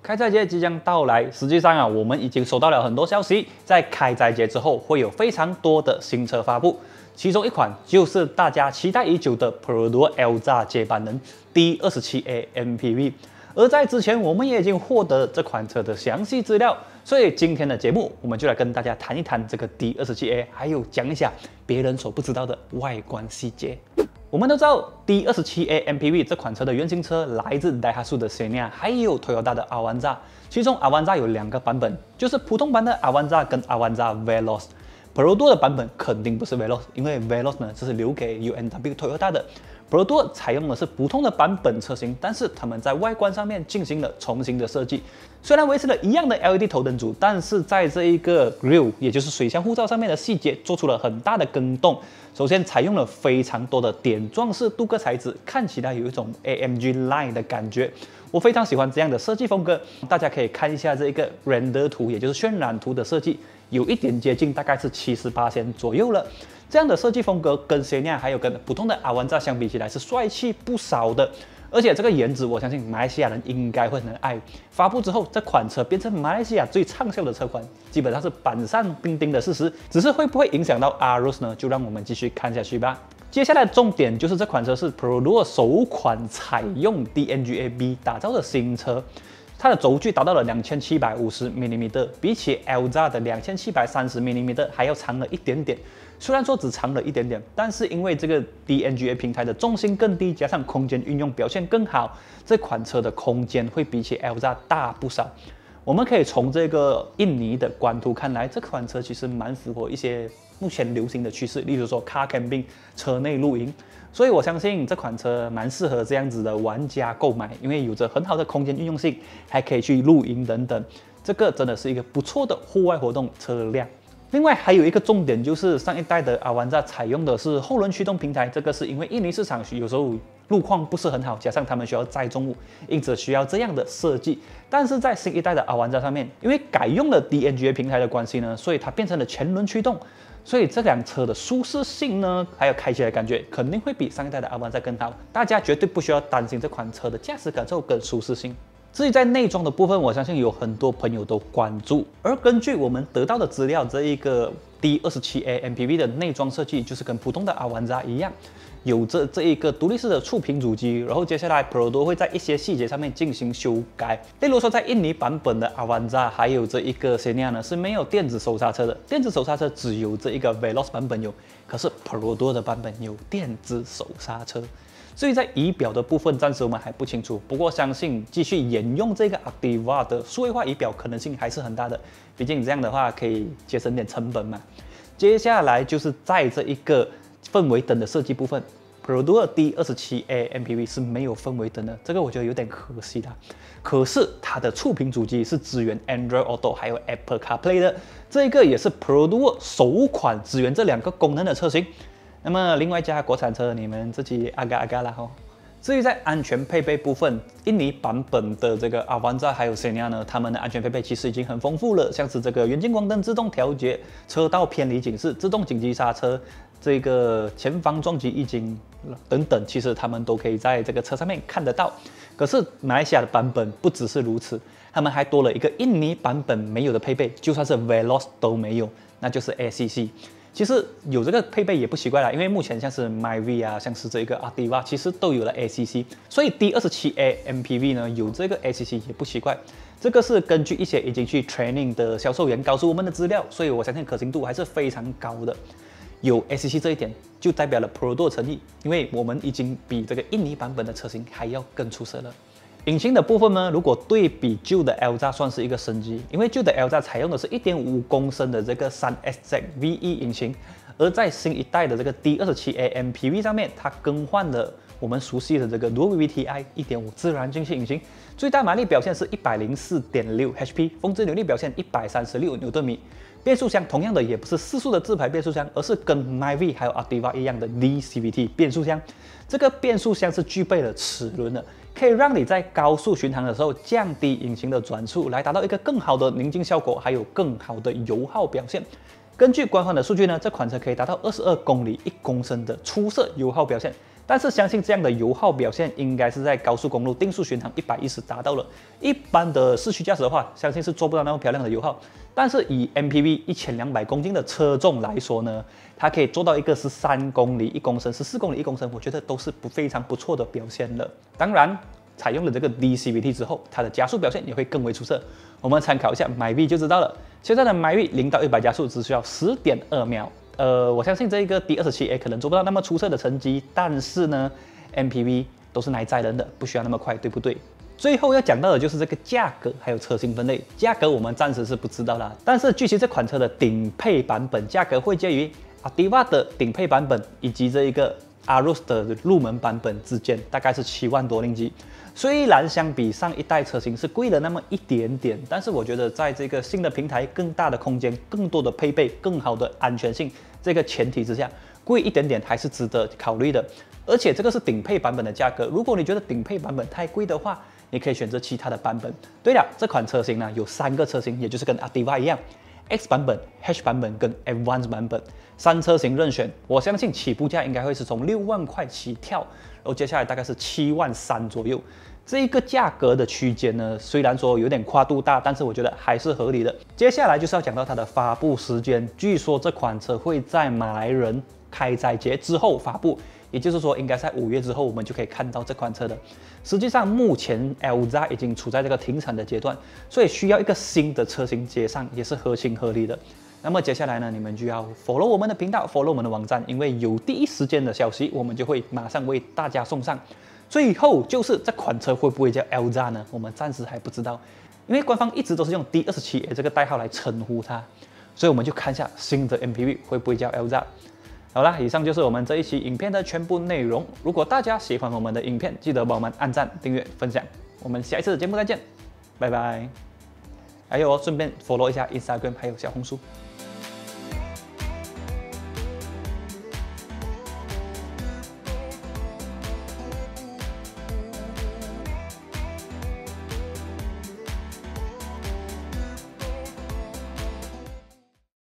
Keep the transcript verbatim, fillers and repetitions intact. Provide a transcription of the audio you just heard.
开斋节即将到来，实际上啊，我们已经收到了很多消息，在开斋节之后会有非常多的新车发布，其中一款就是大家期待已久的 Perodua Elza 接班人 D 二十七 A M P V。而在之前，我们也已经获得这款车的详细资料，所以今天的节目我们就来跟大家谈一谈这个 D 二十七 A， 还有讲一下别人所不知道的外观细节。我们都知道 D 二十七 A M P V 这款车的原型车来自 Daihatsu 的 Xenia， 还有 Toyota 的 Avanza， 其中 Avanza 有两个版本，就是普通版的 Avanza 跟 Avanza Veloz。Perodua 的版本肯定不是 Veloz， 因为 Veloz 呢这是留给 U N W Toyota 的。Perodua 采用的是普通的版本车型，但是他们在外观上面进行了重新的设计。虽然维持了一样的 L E D 头灯组，但是在这一个 grille， 也就是水箱护罩上面的细节做出了很大的更动。首先采用了非常多的点状式镀铬材质，看起来有一种 A M G line 的感觉。我非常喜欢这样的设计风格，大家可以看一下这个 render 图，也就是渲染图的设计，有一点接近，大概是 百分之七十八 左右了。这样的设计风格跟 Xenia 还有跟普通的 Avanza 相比起来是帅气不少的，而且这个颜值我相信马来西亚人应该会很爱。发布之后，这款车变成马来西亚最畅销的车款，基本上是板上钉钉的事实。只是会不会影响到 Aros 呢？就让我们继续看下去吧。接下来的重点就是这款车是 Perodua 首款采用 D N G A B 打造的新车。它的轴距达到了两千七百五十毫米，比起 Elza 的两千七百三十毫米还要长了一点点。虽然说只长了一点点，但是因为这个 D N G A 平台的重心更低，加上空间运用表现更好，这款车的空间会比起 Elza 大不少。我们可以从这个印尼的官图看来，这款车其实蛮符合一些目前流行的趋势，例如说 car camping 车内露营。所以我相信这款车蛮适合这样子的玩家购买，因为有着很好的空间运用性，还可以去露营等等，这个真的是一个不错的户外活动车辆。另外还有一个重点就是上一代的 Avanza 采用的是后轮驱动平台，这个是因为印尼市场有时候路况不是很好，加上他们需要载重物，因此需要这样的设计。但是在新一代的 Avanza 上面，因为改用了 D N G A 平台的关系呢，所以它变成了前轮驱动。所以这辆车的舒适性呢，还有开起来的感觉肯定会比上一代的 Avanza 更好，大家绝对不需要担心这款车的驾驶感受跟舒适性。至于在内装的部分，我相信有很多朋友都关注，而根据我们得到的资料，这一个 D 二十七 A M P V 的内装设计就是跟普通的 Avanza 一样，有着这一个独立式的触屏主机，然后接下来 Perodua 会在一些细节上面进行修改，例如说在印尼版本的 Avanza 还有这一个 Xenia 呢是没有电子手刹车的，电子手刹车只有这一个 Veloz 版本有，可是 Perodua 的版本有电子手刹车。至于在仪表的部分，暂时我们还不清楚，不过相信继续沿用这个 Activa 的数位化仪表可能性还是很大的，毕竟这样的话可以节省点成本嘛。接下来就是在这一个氛围灯的设计部分 ，Perodua D 二十七 A M P V 是没有氛围灯的，这个我觉得有点可惜啦。可是它的触屏主机是支援 Android Auto 还有 Apple CarPlay 的，这个也是 Perodua 首款支援这两个功能的车型。那么另外一家国产车，你们自己阿嘎阿嘎啦吼。至于在安全配备部分，印尼版本的这个 Avanza 还有 Xenia 呢，他们的安全配备其实已经很丰富了，像是这个远近光灯自动调节、车道偏离警示、自动紧急刹车、这个前方撞击预警等等，其实他们都可以在这个车上面看得到。可是马来西亚的版本不只是如此，他们还多了一个印尼版本没有的配备，就算是 Veloz 都没有，那就是 A C C。其实有这个配备也不奇怪啦，因为目前像是 Myvi 啊，像是这个 Activa， 其实都有了 A C C， 所以 D 二十七 A M P V 呢有这个 A C C 也不奇怪。这个是根据一些已经去 training 的销售员告诉我们的资料，所以我相信可信度还是非常高的。有 A C C 这一点，就代表了 Perodua 诚意，因为我们已经比这个印尼版本的车型还要更出色了。引擎的部分呢，如果对比旧的 Elza 算是一个升级，因为旧的 Elza 采用的是 一点五公升的这个 三 S Z V E 引擎，而在新一代的这个 D 二十七 A M P V 上面，它更换了我们熟悉的这个 Dual V T I 一点五 自然进气引擎，最大马力表现是 一百零四点六 H P， 峰值扭力表现一百三十六牛顿米。变速箱同样的也不是四速的自排变速箱，而是跟 Myvi 还有 Activa 一样的 D C V T 变速箱。这个变速箱是具备了齿轮的，可以让你在高速巡航的时候降低引擎的转速，来达到一个更好的宁静效果，还有更好的油耗表现。根据官方的数据呢，这款车可以达到二十二公里一公升的出色油耗表现， 但是相信这样的油耗表现应该是在高速公路定速巡航一百一十达到了，一般的市区驾驶的话，相信是做不到那么漂亮的油耗。但是以 M P V 一千两百公斤的车重来说呢，它可以做到一个十三公里一公升、十四公里一公升，我觉得都是不非常不错的表现了。当然，采用了这个 D C V T 之后，它的加速表现也会更为出色。我们参考一下 MyV 就知道了。现在的 MyV 零到一百加速只需要十点二秒。呃，我相信这一个 D 二十七 A 可能做不到那么出色的成绩，但是呢 ，M P V 都是耐载人的，不需要那么快，对不对？最后要讲到的就是这个价格还有车型分类。价格我们暂时是不知道啦，但是据悉这款车的顶配版本价格会介于 Ativa 的顶配版本以及这一个 Arus 的入门版本之间，大概是七万多令吉。虽然相比上一代车型是贵了那么一点点，但是我觉得在这个新的平台、更大的空间、更多的配备、更好的安全性这个前提之下，贵一点点还是值得考虑的。而且这个是顶配版本的价格，如果你觉得顶配版本太贵的话，你可以选择其他的版本。对了，这款车型呢有三个车型，也就是跟 Ativa 一样。X 版本、H 版本跟 Advanced 版本三车型任选，我相信起步价应该会是从六万块起跳，然后接下来大概是七万三左右。这一个价格的区间呢，虽然说有点跨度大，但是我觉得还是合理的。接下来就是要讲到它的发布时间，据说这款车会在马来人开斋节之后发布，也就是说应该在五月之后我们就可以看到这款车的。实际上目前 L Z A 已经处在这个停产的阶段，所以需要一个新的车型接上也是合情合理的。那么接下来呢，你们就要 follow 我们的频道 ，follow 我们的网站，因为有第一时间的消息，我们就会马上为大家送上。最后就是这款车会不会叫 L Z A 呢？我们暂时还不知道，因为官方一直都是用 D 二十七 A 这个代号来称呼它，所以我们就看一下新的 M P V 会不会叫 L Z A。好啦，以上就是我们这一期影片的全部内容。如果大家喜欢我们的影片，记得帮我们按赞、订阅、分享。我们下一次的节目再见，拜拜。还有哦，顺便 follow 一下 Instagram 还有小红书。